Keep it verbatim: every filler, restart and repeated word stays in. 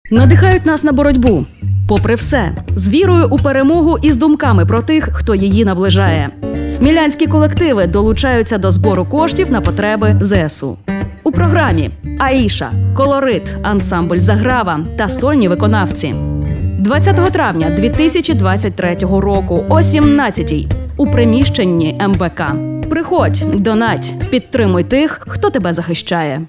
Надихають нас на боротьбу. Попри все, з вірою у перемогу і з думками про тих, хто її наближає. Смілянські колективи долучаються до збору коштів на потреби зе ес у. У програмі Аїша, Колорит, ансамбль Заграва та сольні виконавці. двадцятого травня дві тисячі двадцять третього року о сімнадцятій у приміщенні ем бе ка. Приходь, донать, підтримуй тих, хто тебе захищає.